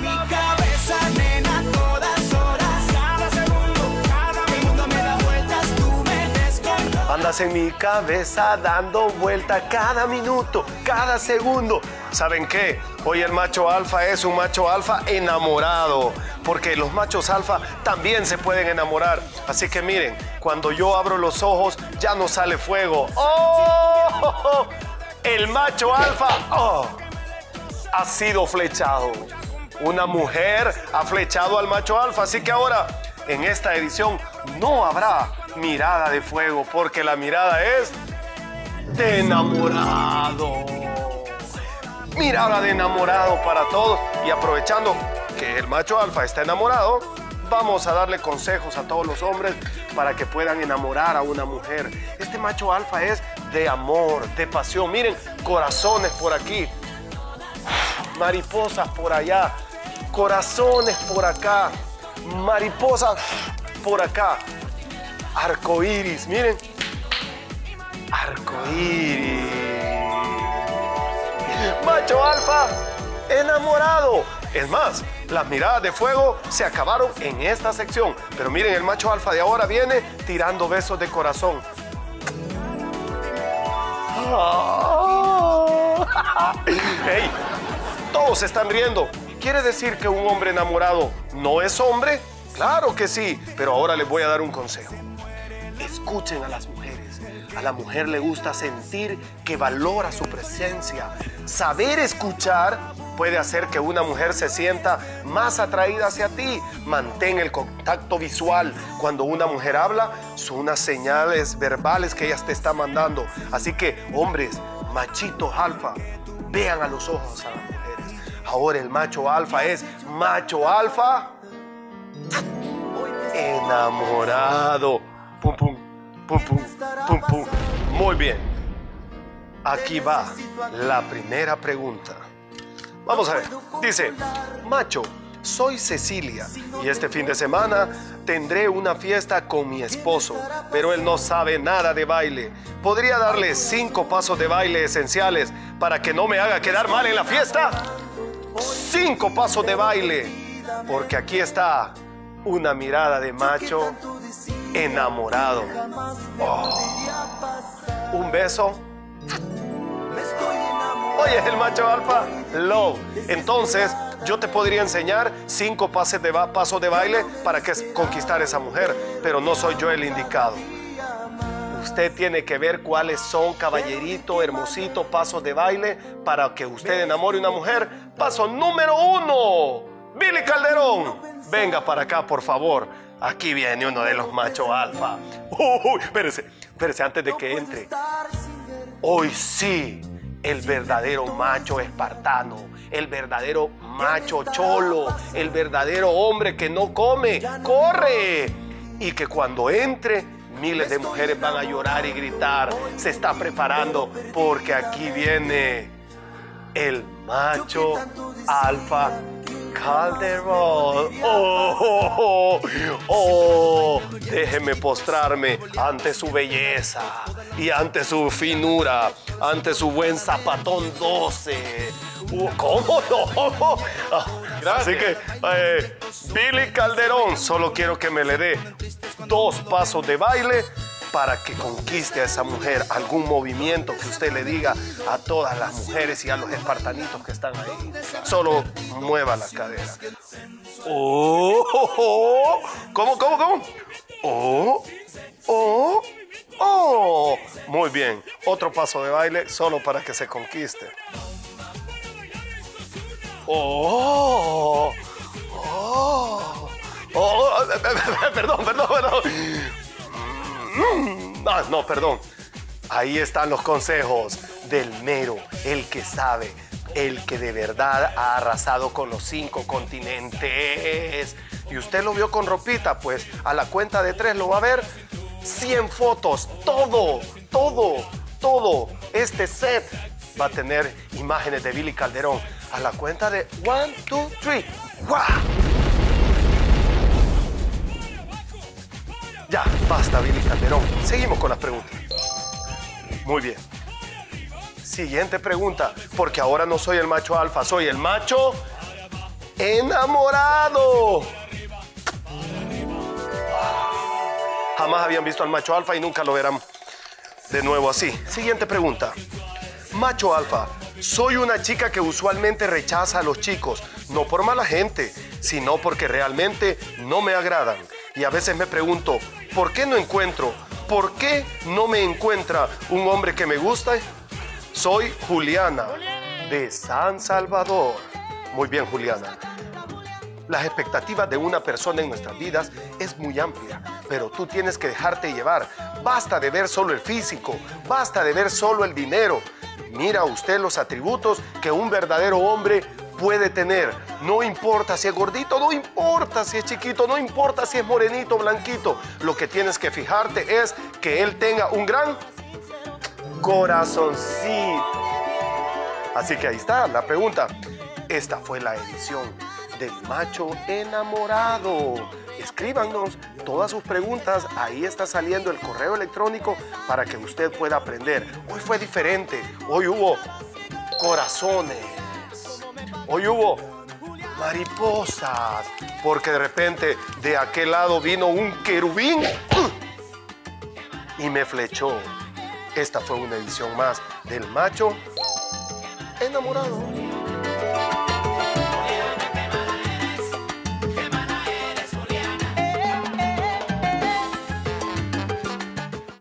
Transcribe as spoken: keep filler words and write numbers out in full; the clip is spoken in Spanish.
en mi cabeza, nena, todas horas. Cada segundo, cada minuto me da vueltas, tú me descontrolas. Andas en mi cabeza dando vuelta cada minuto, cada segundo. ¿Saben qué? Hoy el macho alfa es un macho alfa enamorado, porque los machos alfa también se pueden enamorar. Así que miren, cuando yo abro los ojos ya no sale fuego. ¡Oh! El macho alfa oh, ha sido flechado. Una mujer ha flechado al macho alfa, así que ahora en esta edición no habrá mirada de fuego, porque la mirada es de enamorado. Mirada de enamorado para todos. Y aprovechando que el macho alfa está enamorado, vamos a darle consejos a todos los hombres para que puedan enamorar a una mujer. Este macho alfa es de amor, de pasión. Miren, corazones por aquí, mariposas por allá, corazones por acá, mariposas por acá, arcoíris, miren, arcoíris. Macho alfa enamorado. Es más, las miradas de fuego se acabaron en esta sección. Pero miren, el macho alfa de ahora viene tirando besos de corazón. ¡Hey! Todos se están riendo. ¿Quiere decir que un hombre enamorado no es hombre? Claro que sí, pero ahora les voy a dar un consejo. Escuchen a las mujeres. A la mujer le gusta sentir que valora su presencia. Saber escuchar puede hacer que una mujer se sienta más atraída hacia ti. Mantén el contacto visual. Cuando una mujer habla, son unas señales verbales que ella te está mandando. Así que, hombres, machitos alfa, vean a los ojos a las mujeres. Ahora el macho alfa es macho alfa enamorado. Pum, pum, pum, pum, pum, pum. Muy bien. Aquí va la primera pregunta. Vamos a ver. Dice, macho, soy Cecilia y este fin de semana tendré una fiesta con mi esposo, pero él no sabe nada de baile. ¿Podría darle cinco pasos de baile esenciales para que no me haga quedar mal en la fiesta? Cinco pasos de baile, porque aquí está una mirada de macho enamorado. Oh. Un beso. Oye, el macho alfa, love. Entonces, yo te podría enseñar cinco pases de pasos de baile para que conquistar a esa mujer, pero no soy yo el indicado. Usted tiene que ver cuáles son, caballerito, hermosito, pasos de baile para que usted enamore a una mujer. Paso número uno. Billy Calderón, venga para acá, por favor. Aquí viene uno de los machos alfa. Uy, espérese, espérese antes de que entre. Hoy sí, el verdadero macho espartano, el verdadero macho cholo, el verdadero hombre que no come, corre. Y que cuando entre, miles de mujeres van a llorar y gritar. Se está preparando porque aquí viene el macho alfa Calderón. Oh, oh, oh, oh, déjeme postrarme ante su belleza y ante su finura, ante su buen zapatón doce. Uh, ¿Cómo no? Gracias. Así que, eh, Billy Calderón, solo quiero que me le dé dos pasos de baile para que conquiste a esa mujer. Algún movimiento que usted le diga a todas las mujeres y a los espartanitos que están ahí. Solo mueva la cadera. Oh, oh, oh. ¿Cómo, cómo, cómo? Oh, oh, oh. Muy bien. Otro paso de baile solo para que se conquiste. Oh, oh, oh. Perdón, perdón, perdón. Ah, no, perdón. Ahí están los consejos del mero, el que sabe, el que de verdad ha arrasado con los cinco continentes. Y usted lo vio con ropita, pues a la cuenta de tres lo va a ver. cien fotos, todo, todo, todo. Este set va a tener imágenes de Billy Calderón. A la cuenta de one, two, three. ¡Guau! Ya, basta, Billy Calderón. Seguimos con las preguntas. Muy bien. Siguiente pregunta, porque ahora no soy el macho alfa, soy el macho enamorado. Jamás habían visto al macho alfa y nunca lo verán de nuevo así. Siguiente pregunta. Macho alfa, soy una chica que usualmente rechaza a los chicos, no por mala gente, sino porque realmente no me agradan. Y a veces me pregunto, ¿por qué no encuentro? ¿Por qué no me encuentra un hombre que me guste? Soy Juliana, de San Salvador. Muy bien, Juliana. Las expectativas de una persona en nuestras vidas es muy amplia, pero tú tienes que dejarte llevar. Basta de ver solo el físico, basta de ver solo el dinero. Mira usted los atributos que un verdadero hombre puede tener. No importa si es gordito, no importa si es chiquito, no importa si es morenito, blanquito. Lo que tienes que fijarte es que él tenga un gran corazoncito. Así que ahí está la pregunta. Esta fue la edición del macho enamorado. Escríbanos todas sus preguntas. Ahí está saliendo el correo electrónico para que usted pueda aprender. Hoy fue diferente. Hoy hubo corazones. Hoy hubo mariposas. Porque de repente de aquel lado vino un querubín y me flechó. Esta fue una edición más del macho enamorado.